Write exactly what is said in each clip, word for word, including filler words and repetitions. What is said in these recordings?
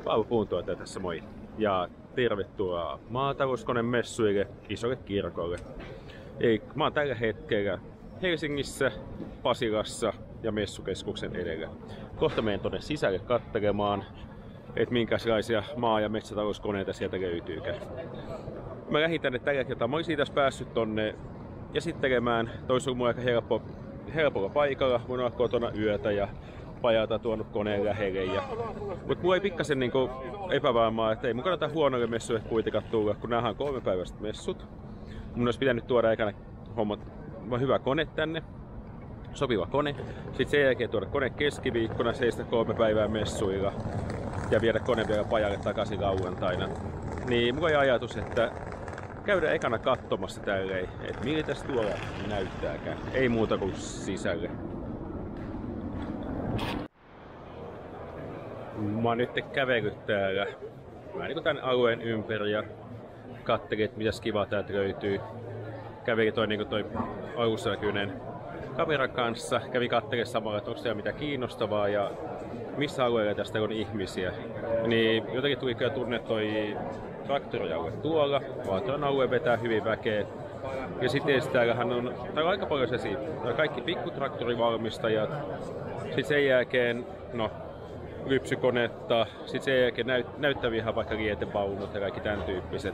Paavo Puuntuottaja tässä moi. Ja tervetuloa maatalouskonemessuille Isolle kirkolle. Eli mä oon tällä hetkellä Helsingissä, Pasilassa ja messukeskuksen edellä. Kohta menen tonne sisälle katselemaan, että minkälaisia maa- ja metsätalouskoneita sieltä löytyykään. Mä lähdin tänne tällä kertaa. Mä olisin tässä päässyt tonne esittelemään. Toisi mun aika helppo, helpolla paikalla. Voin olla kotona yötä ja pajalta tuonut koneen lähelle. Ja... Mut mulla ei pikkasen niinku epävarmaa, että ei mun kannata huonoille messuille kuitenkaan tulla, kun näähän on kolme päiväiset messut. Mun olisi pitänyt tuoda ekana hommat hyvä kone tänne. Sopiva kone. Sitten sen jälkeen tuoda kone keskiviikkona, seistä kolme päivää messuilla. Ja viedä kone vielä pajalle takaisin lauantaina. Niin mulla oli ajatus, että käydään ekana katsomassa tälleen, että miltäs tuolla näyttääkään. Ei muuta kuin sisälle. Mä oon nyt kävellyt täällä mä niin tän alueen ympäri ja katselin, että mitäs kivaa täältä löytyy. Kävelin toi, niin toi alussa näkyinen kameran kanssa. Kävin katselemaan samalla, että onko siellä mitä kiinnostavaa ja missä alueella tästä on ihmisiä. Niin jotenkin tuli kyllä tunne toi traktorialue tuolla. Vaatoran alue vetää hyvin väkeä. Ja sitten täällähän on, täällä on aika paljon sellaisia, kaikki pikkutraktorivalmistajat. Sitten sen jälkeen, no, lypsykonetta. Sitten sen jälkeen näyt, näyttäviä ihan vaikka lietevaunut ja kaikki tämän tyyppiset.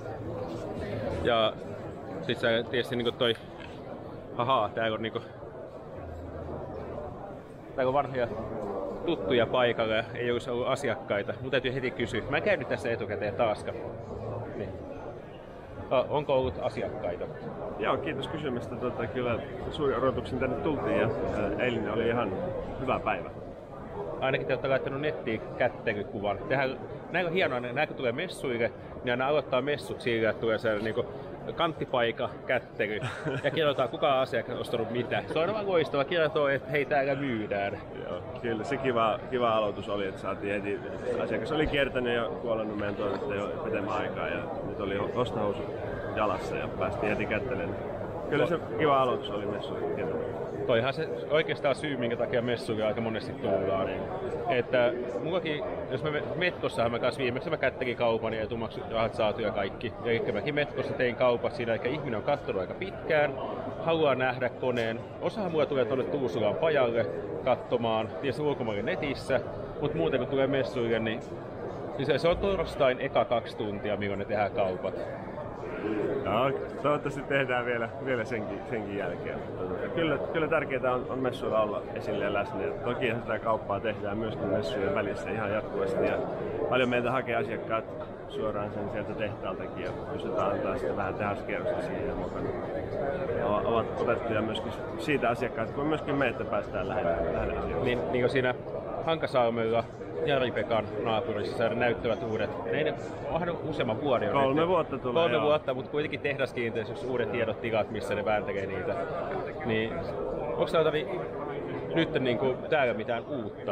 Ja sitten tietysti niinku toi, haha, täällä on niinku, täällä on vanhoja tuttuja paikalla ja ei olisi ollut asiakkaita. Mun täytyy heti kysyä. Mä en käynyt tässä etukäteen taaskaan. Niin. Onko ollut asiakkaita? Joo, kiitos kysymästä. Tota, kyllä suuri odotuksin tänne tultiin ja eilinen oli ihan hyvä päivä. Ainakin te olette laittanut nettiin kättelykuvan. Tehän, näin on hienoa, näin kun tulee messuille, niin aina aloittaa messut sillä, että tulee sellainen niin kanttipaikka kättely ja kerrotaan kuka asiakas on ostanut mitä. Se on aivan loistava, kertoo, että hei täällä myydään. Joo, kyllä se kiva, kiva aloitus oli, että saatiin heti. Asiakas oli kiertänyt ja kuolannut meidän tuotetta jo pitemmän aikaa ja nyt oli ostohousu jalassa ja päästiin heti kättelemään. Kyllä se kiva aloitus oli messuille. Toihan se oikeastaan syy, minkä takia messuille aika monesti tullaan. Niin. Että mullakin, jos mä Metkossahan mä kanssa viimeksi mä kättelin kaupan ja etumaksurahat saatu ja kaikki. Eli mäkin Metkossa tein kaupat siinä, eli ihminen on katsonut aika pitkään, haluaa nähdä koneen. Osahan mulla tulee tuonne Tuusulaan pajalle katsomaan, tietysti ulkomaille netissä, mutta muuten kun tulee messuille, niin, niin se, se on torstain eka kaksi tuntia, milloin ne tehdään kaupat. No, toivottavasti tehdään vielä, vielä senkin, senkin jälkeen. Kyllä, kyllä tärkeää on, on messuilla olla esille ja läsnä. Ja toki sitä kauppaa tehdään myöskin messujen välissä ihan jatkuvasti. Ja paljon meiltä hakee asiakkaat suoraan sen sieltä tehtaaltakin ja pystytään antaa sitten vähän tehaskierrosta siihen mukana. Ovat otettuja myöskin siitä asiakkaat, kun myöskin meitä päästään lähelle, lähelle asioita. Niin, niin kuin siinä Hankasalmella Jari-Pekan naapurissa näyttävät uudet. Ne onhan useamman vuoden. Kolme vuotta tulee. Kolme joo. vuotta, mutta kuitenkin tehdaskiinteistössä uudet tiedot tilat, missä ne vääntäkee niitä. Niin, onko täällä nyt niin kuin, täällä mitään uutta?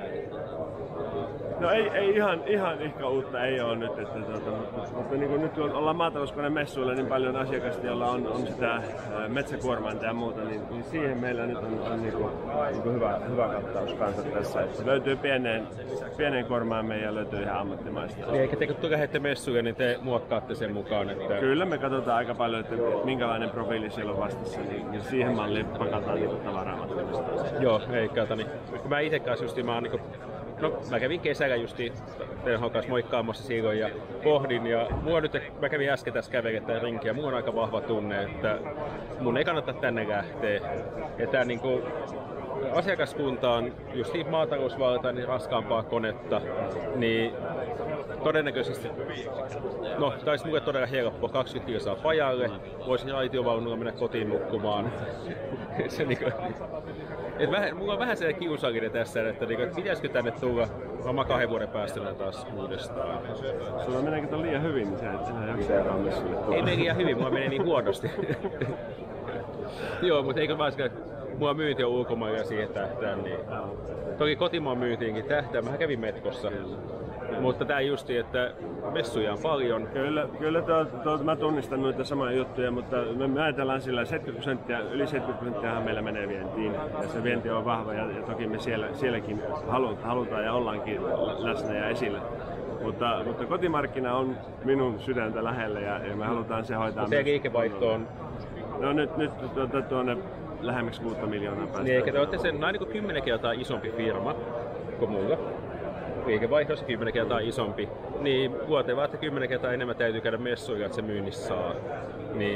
No ei, ei ihan, ihan ehkä uutta ei ole nyt, että, tuota, mutta, mutta niin kuin nyt kun ollaan maatalouskoneen-messuilla niin paljon asiakasta, joilla on, on sitä metsäkuormainta ja muuta, niin, niin siihen meillä nyt on, on niin kuin, niin kuin hyvä, hyvä kattaus kanssa tässä. Että löytyy pieneen, pieneen kuormaimeen ja löytyy ihan ammattimaista. Niin, eikä te kun lähdette messuille, niin te muokkaatte sen mukaan? Että... Kyllä me katsotaan aika paljon, että minkälainen profiili siellä on vastassa, niin, niin siihen malliin pakataan niin tavaraa matkamista. Joo, ei kato. Niin. Mä itse kanssa just, mä oon niin kuin... No, mä kävin kesällä justi Terhon kanssa moikkaamassa silloin ja pohdin ja mua nyt, mä kävin äsken tässä kävelemään rinkiä ja mulla on aika vahva tunne, että mun ei kannata tänne lähteä. Että niinku asiakaskunta on just maatalousvalta, niin raskaampaa konetta, niin todennäköisesti, no taisi mulle todella helppo, kaksikymmentä kilsaa pajalle, voisin raitiovaunulla mennä kotiin nukkumaan. Se niinku, et vähän, mulla on vähän sellainen kiusallinen tässä, että niinku, et pitäisikö tänne tulla varmaan kahden vuoden päästä taas uudestaan. Sulla meneekin on liian hyvin, niin sä et sinä jaksaa messuille tulla. Ei mene liian hyvin, mulla menee niin huonosti. Joo, mutta eikö varsinkaan mulla myynti on ulkomailla ja siihen tähtään, niin toki kotimaan myyntiinkin tähtää. Mä kävin Metkossa. Mutta tää justi, että messuja on paljon. Kyllä, kyllä tuo, tuo, mä tunnistan noita samoja juttuja, mutta me, me ajatellaan sillä seitsemänkymmentä prosenttia, yli seitsemänkymmentä prosenttia meillä menee vientiin. Ja se vienti on vahva ja, ja toki me siellä, sielläkin halutaan, halutaan ja ollaankin läsnä ja esillä. Mutta, mutta kotimarkkina on minun sydäntä lähellä ja, ja me halutaan se hoitaa. Se liikevaihto on... No nyt, nyt tuonne, tuonne lähemmäksi kuutta miljoonaa päästä. Niin, eikä te olette sen noin niin kymmenen kertaa isompi firma kuin mulla. Liikevaihdossa kymmenen kertaa isompi, niin vuoteen vaan, että kymmenen kertaa enemmän täytyy käydä messuilla, että se myynnissä saa. Niin,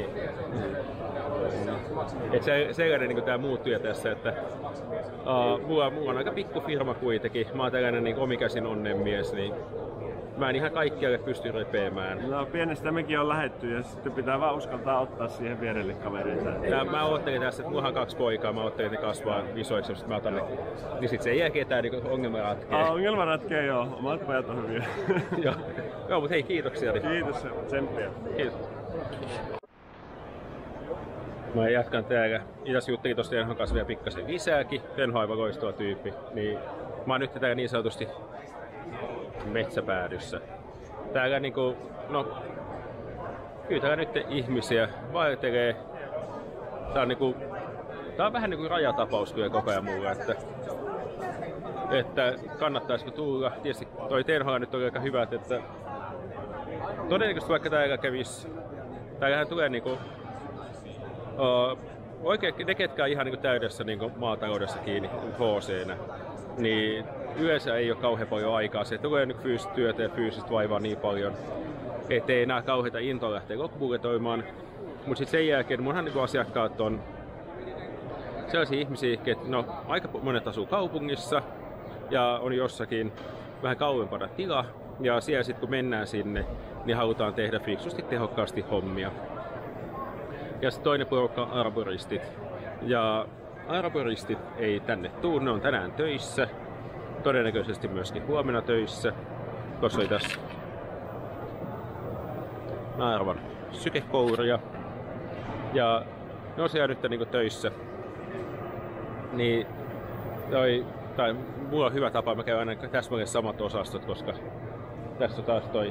et se, sellainen niin tämä muuttuja tässä, että uh, mulla, mulla on aika pikku firma kuitenkin. Mä oon tällainen niin omikäsin onnenmies, niin mä en ihan kaikkialle pysty repeämään. No pienestä mekin on lähetty ja sitten pitää vaan uskaltaa ottaa siihen vierelle kavereita. Tää, mä oottelin tässä, että mulla on kaksi poikaa, mä oottelin, että ne kasvaa isoiksi, että mä otan ne. Niin sit sen jälkeen tää niinku ongelma ratkee. Ah, ongelma ratkee joo, omat pojat on hyviä. joo. joo, mut hei, kiitoksia. Kiitos, tsemppiä. Kiitos. Mä jatkan täällä. Itäs juttelin tosta Tenhon kanssa vielä pikkasen lisääkin. Tenho on aivan loistava tyyppi. Niin, mä oon nyt täällä niin sanotusti metsäpäädyssä. Täällä niinku, no, kyllä täällä nyt ihmisiä vaeltelee. Tää on niinku, tää on vähän niinku rajatapaus kyllä koko ajan mulla, että, että kannattaisiko tulla. Tietysti toi Tenho nyt on aika hyvät, että todennäköisesti vaikka täällä kävis, täällähän tulee niinku, uh, oikein ne ketkä on ihan niinku täydessä niinku maataloudessa kiinni H C:nä, niin yleensä ei ole kauhean paljon aikaa. Se tulee nyt fyysistä työtä ja fyysistä vaivaa niin paljon, ettei enää kauheita intoa lähteä loppubudjetoimaan. Mutta sitten sen jälkeen munhan niinku asiakkaat on sellaisia ihmisiä, että no, aika monet asuu kaupungissa ja on jossakin vähän kauempana tila. Ja siellä sitten kun mennään sinne, niin halutaan tehdä fiksusti tehokkaasti hommia. Ja sitten toinen porukka on arboristit. Ja arboristit ei tänne tuu, ne on tänään töissä. Todennäköisesti myöskin huomenna töissä. Tuossa oli tässä Naarvan sykekouria. Ja ne on siellä nyt niinku töissä. Niin toi, tai mulla on hyvä tapa, mä käyn aina täsmälleen samat osastot, koska tässä on taas toi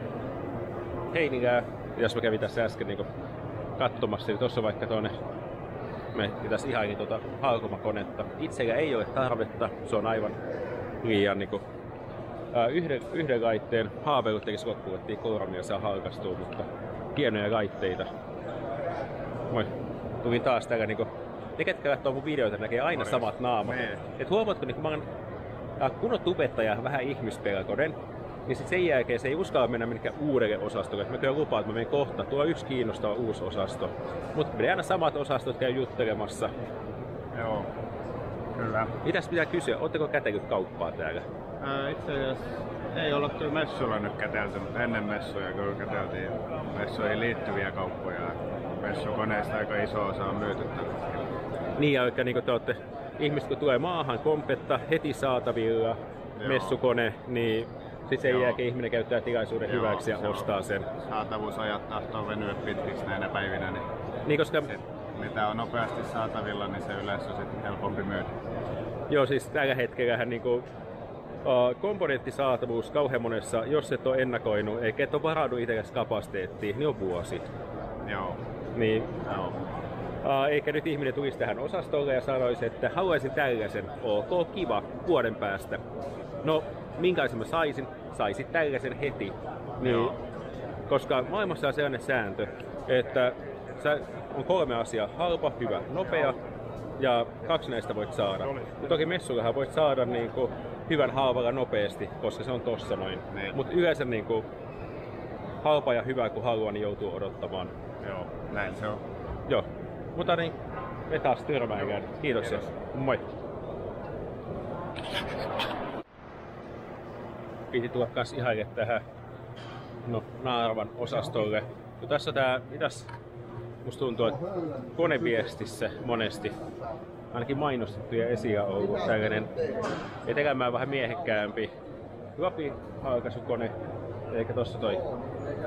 Heiningää, jos mä kävin tässä äsken niinku katsomassa, niin tuossa vaikka tuonne me pitäisi ihailin tuota halkomakonetta. Itsellä ei ole tarvetta, se on aivan liian niinku ää, yhden, yhden laitteen haaveilut tekisi loppuun, ettei kourania saa halkastua, mutta hienoja laitteita. Moi, tulin taas täällä niinku, ne ketkä katsoo mun videoita näkee aina Morjens. Samat naamat. Et huomaatko, niin kun mä oon kunnon tubettaja, vähän ihmispelkonen, niin sit sen jälkeen se ei uskalla mennä minnekään uudelle osastolle. Mä kyllä lupaan, että mä menen kohta. Tuo on yksi kiinnostava uusi osasto. Mutta menee aina samat osastot käy juttelemassa. Joo, kyllä. Mitäs pitää kysyä? Ootteko kätellyt kauppaa täällä? Ää, itse asiassa ei olla kyllä messuilla nyt kätelty, mutta ennen messuja kyllä käteltiin messuihin liittyviä kauppoja. Messukoneista aika iso osa on myyty tällä. Niin, ja oikein niin te olette ihmiset kun tulee maahan kompletta heti saatavilla, Joo. messukone, niin sitten sen Joo. jälkeen ihminen käyttää tilaisuuden Joo, hyväksi ja ostaa sen. Saatavuusajat tahtoo venyä pitkiksi näinä päivinä, niin, niin koska sit, mitä on nopeasti saatavilla, niin se yleensä on sitten helpompi myydä. Joo, siis tällä hetkellähän niinku, uh, komponenttisaatavuus kauhean monessa, jos et ole ennakoinut, eikä et ole varaudu itsellesi kapasiteettiin, niin on vuosi. Joo. Niin, Joo. Uh, eikä nyt ihminen tulisi tähän osastolle ja sanoisi, että haluaisin tällaisen, ok, kiva, vuoden päästä. No, minkälaisen mä saisin? Saisit tällaisen heti. Niin, koska maailmassa on sellainen sääntö, että sä, on kolme asiaa, halpa, hyvä, nopea ja kaksi näistä voit saada. Ja toki messullahan voit saada niin kuin, hyvän halvalla nopeasti, koska se on tossa noin. Mutta yleensä niin kuin, halpa ja hyvä kun haluaa, niin joutuu odottamaan. Joo, näin se on. Joo. Mutta niin, me taas törmäillään. Kiitoksia. Moi. Piti tulla kans ihaille tähän no, Naarvan osastolle. No, tässä tää, mitäs musta tuntuu, että koneviestissä monesti ainakin mainostettuja esiä on ollut tällainen etelämään vähän miehekkäämpi lapihalkaisukone. Eikä tossa toi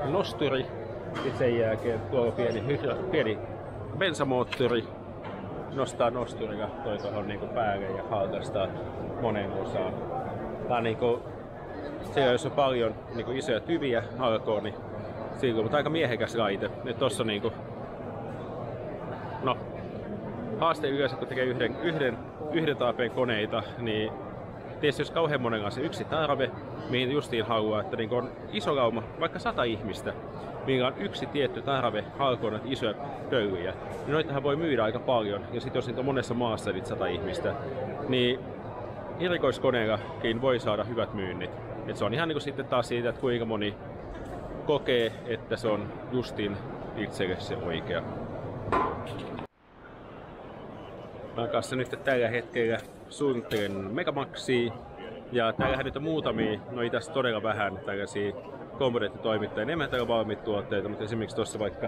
nosturi. Sitten sen jälkeen tuolla pieni, pieni bensamoottori nostaa nosturin ja toi tuohon niinku päälle ja halkaistaan moneen osaan. Tää on niinku, siellä jos on paljon niinku isoja tyviä halkoon, niin silloin, mutta aika miehekäs laite. Nyt tossa on niinku, no, haaste yleensä kun tekee yhden, yhden, yhden tarpeen koneita, niin tietysti jos kauhean monella on se yksi tarve, mihin justiin haluaa, että niinku on iso lauma, vaikka sata ihmistä, millä on yksi tietty tarve halkoon näitä isoja pöylyjä, niin noitahan voi myydä aika paljon. Ja sitten jos niitä on monessa maassa niitä sata ihmistä, niin erikoiskoneellakin voi saada hyvät myynnit. Et se on ihan niinku sitten taas siitä, että kuinka moni kokee, että se on justiin itselle se oikea. Mä kanssa nyt tällä hetkellä suunnittelen Megamaxia. Ja täällähän nyt on muutamia, no ei tässä todella vähän tällaisia komponenttitoimittajia, enemmän täällä valmiita tuotteita, mutta esimerkiksi tuossa vaikka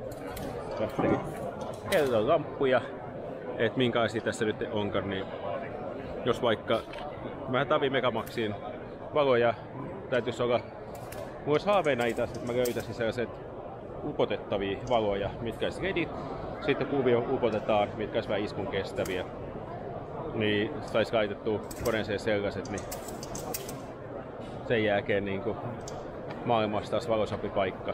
kellon lamppuja, että minkälaisia tässä nyt onkaan, niin jos vaikka mä tarvin Megamaxiin valoja, täytyisi olla, mulla olisi haaveena itse asiassa, että mä löytäisin sellaiset upotettavia valoja, mitkä olisi redit, sitten kuvio upotetaan, mitkä olisi vähän iskun kestäviä. Niin saisi laitettua koneeseen sellaiset, niin sen jälkeen niin kuin maailmassa taas valoisampi paikka.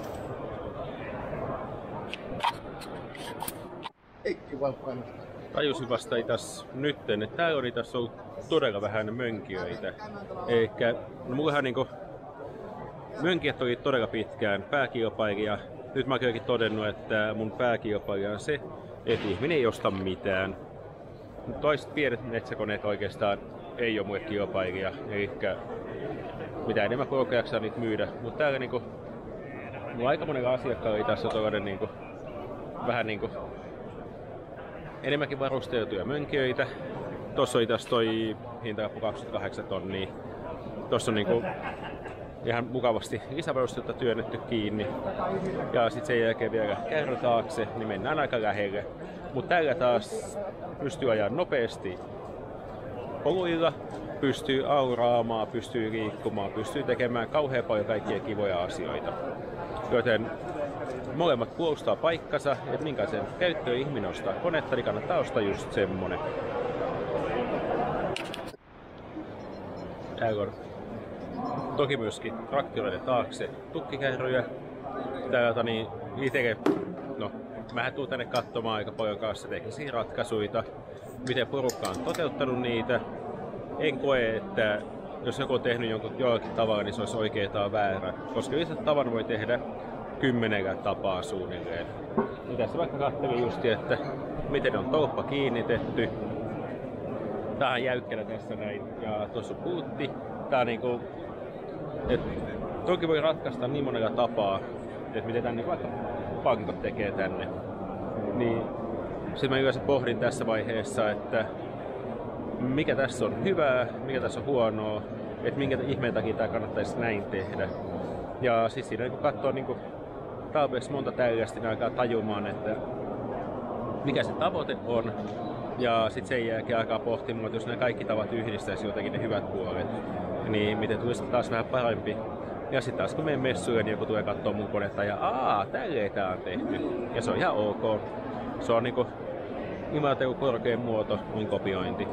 Tajusin vasta itäs nytten, että täällä on tässä ollut todella vähän mönkijöitä. Eikä, no mullahan niinku mönkijät oli todella pitkään pääkilpailija. Nyt mä oonkin todennut, että mun pääkilpailija on se, että ihminen ei osta mitään. Toiset pienet metsäkoneet oikeastaan ei ole mulle kilpailija, eli mitä enemmän porukka jaksaa niitä myydä. Mutta täällä niinku, mulla aika monella asiakkaalla tässä on tollainen niinku, vähän niinku enemmänkin varusteltuja mönkijöitä. Tossa oli tässä toi hintalappu kaksikymmentäkahdeksan tonnia. Tossa on niinku ihan mukavasti lisävarustetta työnnetty kiinni. Ja sitten sen jälkeen vielä kärry taakse, niin mennään aika lähelle. Mutta tällä taas pystyy ajaa nopeasti poluilla, pystyy auraamaan, pystyy liikkumaan, pystyy tekemään kauhean paljon kaikkia kivoja asioita. Joten molemmat puolustaa paikkansa, että minkälaisen käyttöön ihminen ostaa konetta, niin kannattaa ostaa just semmonen. Täällä on toki myöskin traktoreiden taakse tukkikärryjä. Täältä niin itse, no mähän tuun tänne katsomaan aika paljon kanssa teknisiä ratkaisuja, miten porukka on toteuttanut niitä. En koe, että jos joku on tehnyt jonkun jollakin tavalla, niin se olisi oikea tai väärä. Koska yhden tavan voi tehdä kymmenellä tapaa suunnilleen. Ja tässä vaikka katselin just, että miten on tolppa kiinnitetty. Tää on jäykkänä tässä näin. Ja tuossa on puutti. Tää on niinku, et toki voi ratkaista niin monella tapaa, että miten tänne vaikka pankot tekee tänne. Niin sitten mä yleensä pohdin tässä vaiheessa, että mikä tässä on hyvää, mikä tässä on huonoa, että minkä ihmeen takia tää kannattaisi näin tehdä. Ja siis siinä kun katsoo niin tarpeeksi monta tällaista, niin alkaa tajumaan, että mikä se tavoite on. Ja sitten sen jälkeen alkaa pohtimaan, että jos nämä kaikki tavat yhdistäisi jotenkin ne hyvät puolet, niin miten tulisi taas vähän parempi. Ja sitten taas kun menen messuille, niin joku tulee kattoo mun konetta ja aah, tälleen tää on tehty. Ja se on ihan ok. Se on niinku imartelu korkein muoto, on kopiointi.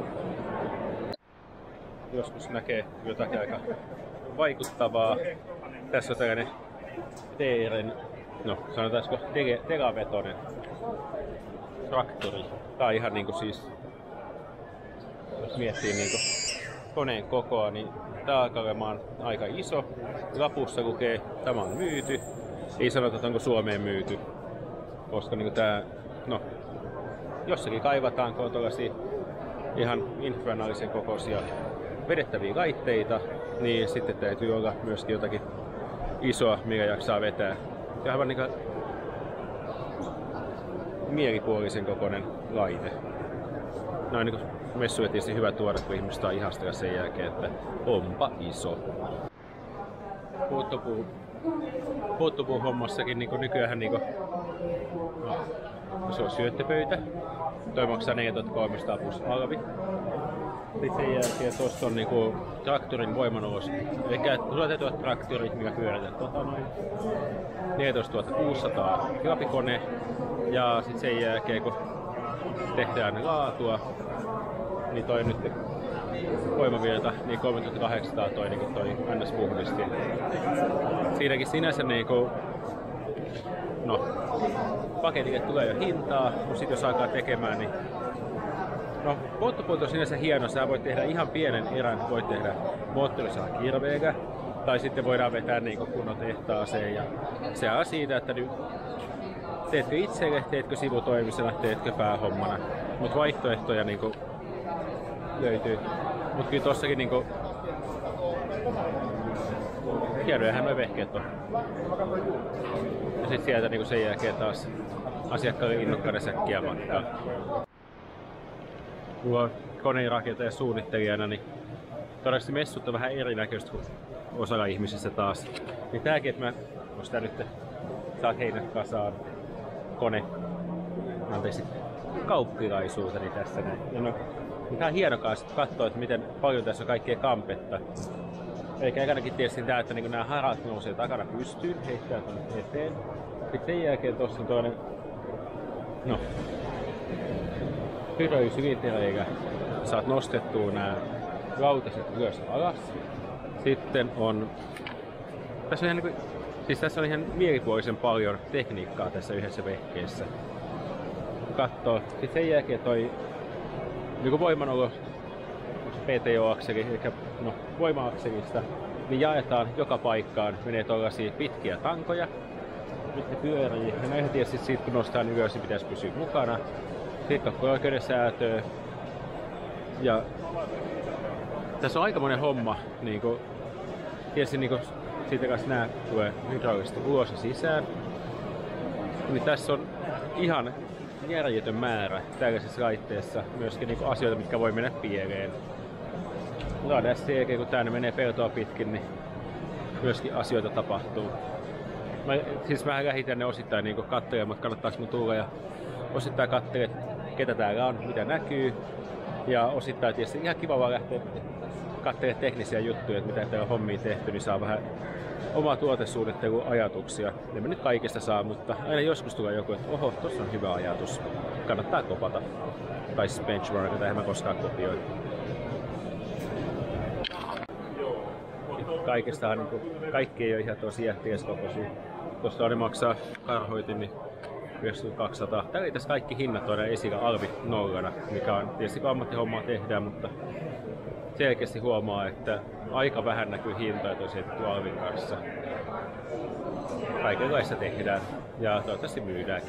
Joskus näkee jotakin aika vaikuttavaa. Tässä on tällainen T R:n, no sanotaanko teravetoinen traktori. Tää on ihan niinku siis, jos miettii niinku koneen kokoa, niin tää alkaa olemaan aika iso. Lapussa lukee, tämä on myyty. Ei sanota, että onko Suomeen myyty. Koska niinku tää, no, jossakin kaivataan, kun on tuollaisia ihan infernaalisen kokoisia vedettäviä laitteita, niin sitten täytyy olla myöskin jotakin isoa, mikä jaksaa vetää. Ja aivan niinku mielipuolisen kokoinen laite. No niin kuin messuja tietysti hyvä tuoda, kun ihmiset saa ihastella sen jälkeen, että onpa iso. Puuttopuu, puuttopuu hommassakin niin nykyään niin kuin, no, se on syöttöpöytä. Toi maksaa neljätuhattakolmesataa plus alvi. Sitten sen jälkeen tuossa on niinku traktorin voimanulos. Eli sulla täytyy olla traktori, mikä pyörätään tota noin. neljätoistatuhatta kuusisataa kilapikone. Ja sitten sen jälkeen kun tehdään laatua, niin toi nyt voimavirta, niin kolmetuhattakahdeksansataa toi, niin toi N S-puhdisti. Siinäkin sinänsä niinku, no, paketille tulee jo hintaa, mutta sit jos alkaa tekemään, niin no, polttopuolto on sinänsä hieno, sä voit tehdä ihan pienen erän, voit tehdä moottorisaha kirveellä, tai sitten voidaan vetää niinku kunnon tehtaaseen, ja se on siitä, että nyt teetkö itselle, teetkö sivutoimisena, teetkö päähommana, mutta vaihtoehtoja niinku löytyy. Mut kyllä tossakin niinku hienojahan noi vehkeet on. Ja sit sieltä niinku sen jälkeen taas asiakkaille innokkaiden säkkiä matkaa. Mulla on koneenrakentajan suunnittelijana, niin todennäköisesti messut on vähän erinäköistä kuin osalla ihmisistä taas. Niin tääkin, että mä ostan nyt saat heinät kasaan kone, anteeksi, kauppilaisuuteni tässä näin. Ja no, tää on hieno kanssa katsoa, että miten paljon tässä on kaikkea kampetta. Eikä ekanakin tietysti tää, että niin nämä harat nousee takana pystyyn, heittää tonne eteen. Sitten sen jälkeen tossa on toinen, no, pyröysviteri, eikä saat nostettua nämä rautaset ylös alas. Sitten on, tässä on ihan, niin kuin, siis tässä on ihan mielipuolisen paljon tekniikkaa tässä yhdessä vehkeessä. Kattoo. Sitten sen jälkeen toi niin voimanolo P T O-akseli, eli no, voima-akselista, niin jaetaan joka paikkaan, menee tuollaisia pitkiä tankoja, mitkä pyörii. Ja näinhän tietysti siitä kun nostaa ylös, niin pitäisi pysyä mukana. Sitten oikeuden säätöä. Ja tässä on aikamoinen homma. Niin kuin, tietysti niin kuin, siitä kanssa nämä tulee hydraulisesti ulos ja sisään. Niin tässä on ihan järjetön määrä tällaisessa laitteessa myöskin niin kuin asioita, mitkä voi mennä pieleen. Mutta tässä jälkeen, kun tänne menee peltoa pitkin, niin myöskin asioita tapahtuu. Mä, siis mä lähdin tänne osittain niin katselemaan, että kannattaako mun tulla, ja osittain katselen, ketä täällä on, mitä näkyy. Ja osittain tietysti ihan kiva vaan lähteä katselemaan teknisiä juttuja, että mitä täällä on hommia tehty, niin saa vähän omaa tuotesuunnittelun ajatuksia. En mä nyt kaikista saa, mutta aina joskus tulee joku, että oho, tossa on hyvä ajatus. Kannattaa kopata. Tai siis benchmarkata, eihän mä koskaan kopioi. Kaikestahan niin kuin, kaikki ei ole ihan tosi jähtieskokoisia. Tuosta on ne maksaa karhoitin, niin yhdeksäntuhattakaksisataa. Täällä tässä kaikki hinnat on esillä alvi nollana, mikä on tietysti kun ammattihommaa tehdään, mutta selkeästi huomaa, että aika vähän näkyy hintoja tosiaan alvin kanssa. Kaikenlaista tehdään ja toivottavasti myydäänkin.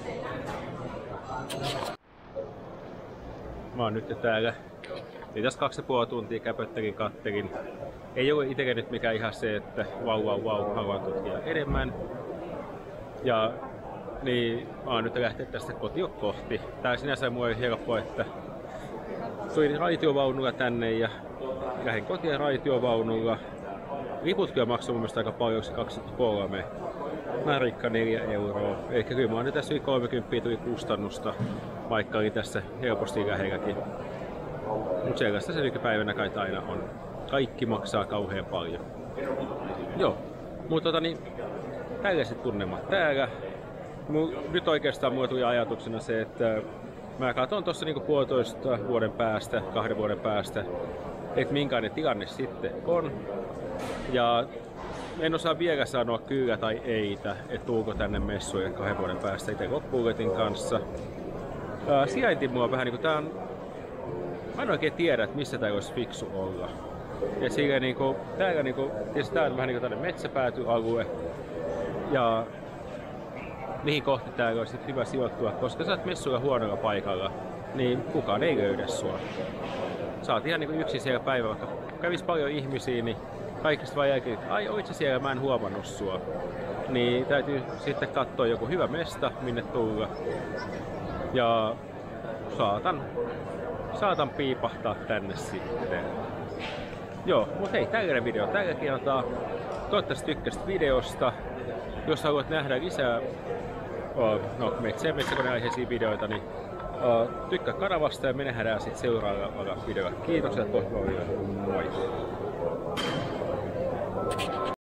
Mä oon nyt täällä. Niin tässä kaksi ja puoli tuntia käpöttelin, kattelin. Ei ole itselle nyt mikään ihan se, että vau vau vau, haluan tutkia enemmän. Ja niin mä oon nyt lähteä tästä kotiin kohti. Tää sinänsä mua oli helppoa, että tulin raitiovaunulla tänne ja lähdin kotiin raitiovaunulla. Liput kyllä maksoi mun mielestä aika paljon, kaksikymmentäkolme. Narikka neljä euroa. Eli kyllä mä oon nyt tässä yli kolmekymmentä tuli kustannusta, vaikka oli tässä helposti lähelläkin. Mut sellaista se nykypäivänä kai aina on. Kaikki maksaa kauhean paljon. Joo, mutta tota niin, tällaiset tunnelmat täällä. Nyt oikeastaan mulle tuli ajatuksena se, että mä katson tossa niinku puolitoista vuoden päästä, kahden vuoden päästä, että minkälainen tilanne sitten on. Ja en osaa vielä sanoa kyllä tai eitä, että tuuko tänne messuille kahden vuoden päästä itse loppuuletin kanssa. Ää, sijainti mulla on vähän niinku, tää on, mä en oikein tiedä, että missä tää olisi fiksu olla. Ja silleen niinku, täällä niinku, tietysti tää on vähän niinku tämmönen metsäpäätyalue. Ja mihin kohti täällä olisi hyvä sijoittua, koska sä oot messuilla huonolla paikalla, niin kukaan ei löydä sua. Sä oot ihan niinku yksin siellä päivä, vaikka kävis paljon ihmisiä, niin kaikista vaan jälkeen, ai oit sä siellä, mä en huomannut sua. Niin täytyy sitten katsoa joku hyvä mesta, minne tulla. Ja saatan, saatan piipahtaa tänne sitten. Joo, mut hei, tällainen video tällä kertaa. Toivottavasti tykkäsit videosta. Jos haluat nähdä lisää oh, no, metsä- ja metsäkoneaiheisia videoita, niin oh, tykkää kanavasta ja me nähdään sitten seuraavalla videolla. Kiitoksia, että moi!